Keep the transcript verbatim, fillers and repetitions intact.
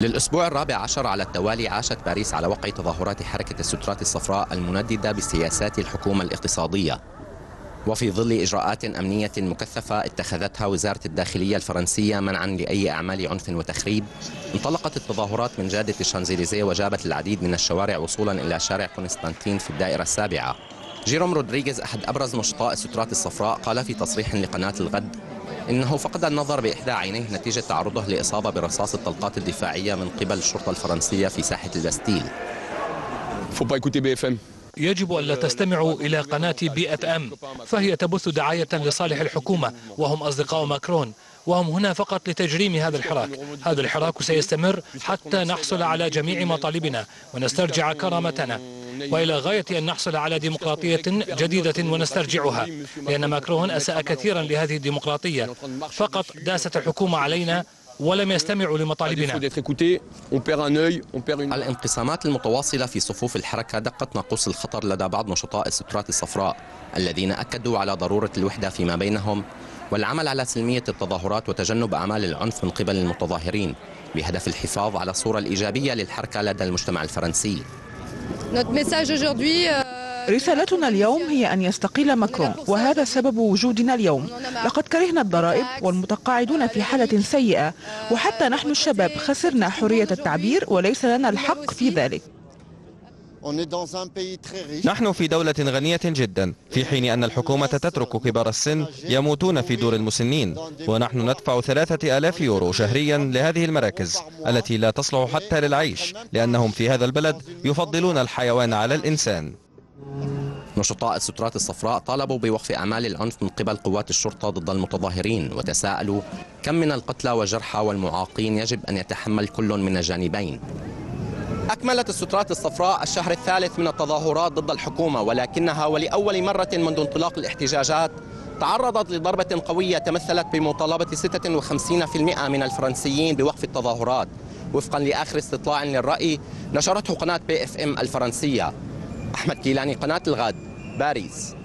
للأسبوع الرابع عشر على التوالي عاشت باريس على وقع تظاهرات حركة السترات الصفراء المنددة بسياسات الحكومة الاقتصادية، وفي ظل إجراءات أمنية مكثفة اتخذتها وزارة الداخلية الفرنسية منعا لأي أعمال عنف وتخريب. انطلقت التظاهرات من جادة الشانزليزيه وجابت العديد من الشوارع وصولا إلى شارع كونستانتين في الدائرة السابعة. جيروم رودريغيز أحد أبرز نشطاء السترات الصفراء قال في تصريح لقناة الغد إنه فقد النظر بإحدى عينيه نتيجة تعرضه لإصابة برصاص الطلقات الدفاعية من قبل الشرطة الفرنسية في ساحة الباستيل. يجب أن لا تستمعوا إلى قناة بي اف ام، فهي تبث دعاية لصالح الحكومة وهم أصدقاء ماكرون، وهم هنا فقط لتجريم هذا الحراك. هذا الحراك سيستمر حتى نحصل على جميع مطالبنا ونسترجع كرامتنا، وإلى غاية أن نحصل على ديمقراطية جديدة ونسترجعها، لأن ماكرون أساء كثيرا لهذه الديمقراطية. فقط داست الحكومة علينا ولم يستمعوا لمطالبنا. الانقسامات المتواصلة في صفوف الحركة دقت ناقوس الخطر لدى بعض نشطاء السترات الصفراء الذين أكدوا على ضرورة الوحدة فيما بينهم والعمل على سلمية التظاهرات وتجنب أعمال العنف من قبل المتظاهرين بهدف الحفاظ على الصورة الإيجابية للحركة لدى المجتمع الفرنسي. رسالتنا اليوم هي أن يستقيل ماكرون، وهذا سبب وجودنا اليوم. لقد كرهنا الضرائب والمتقاعدون في حالة سيئة، وحتى نحن الشباب خسرنا حرية التعبير وليس لنا الحق في ذلك. نحن في دولة غنية جدا، في حين أن الحكومة تترك كبار السن يموتون في دور المسنين، ونحن ندفع ثلاثة آلاف يورو شهريا لهذه المراكز التي لا تصلح حتى للعيش، لأنهم في هذا البلد يفضلون الحيوان على الإنسان. نشطاء السترات الصفراء طالبوا بوقف أعمال العنف من قبل قوات الشرطة ضد المتظاهرين، وتساءلوا كم من القتلى والجرحى والمعاقين يجب أن يتحمل كل من الجانبين. أكملت السترات الصفراء الشهر الثالث من التظاهرات ضد الحكومة، ولكنها ولأول مرة منذ انطلاق الاحتجاجات تعرضت لضربة قوية تمثلت بمطالبة ستة وخمسين بالمئة من الفرنسيين بوقف التظاهرات، وفقا لآخر استطلاع للرأي نشرته قناة بي اف ام الفرنسية. أحمد كيلاني، قناة الغد، باريس.